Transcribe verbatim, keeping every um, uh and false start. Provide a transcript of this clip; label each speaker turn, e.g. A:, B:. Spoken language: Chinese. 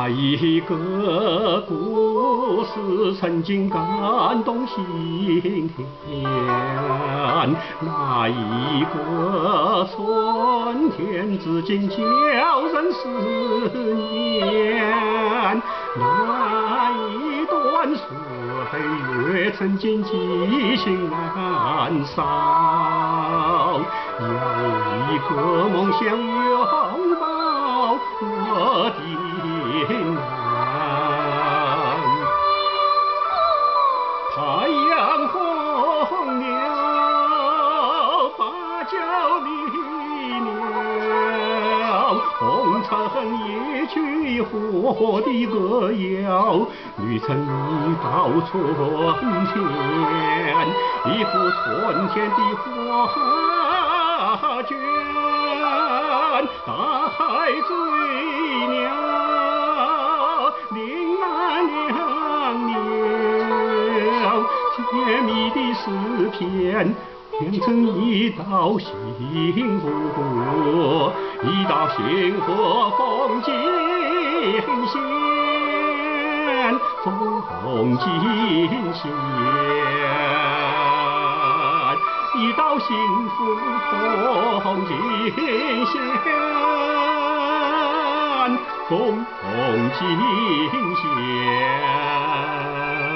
A: 那一个故事曾经感动心田，那一个春天至今叫人思念，那一段岁月曾经记心难扫，有一个梦想拥抱我的南，太阳红了，芭蕉绿了，红尘一曲火的歌谣，绿成一道春天，一幅春天的画卷，大海醉了，铃兰凉了，甜蜜的诗篇变成一道幸福，一道幸福风景线，风景线，一道幸福风景线，风景线。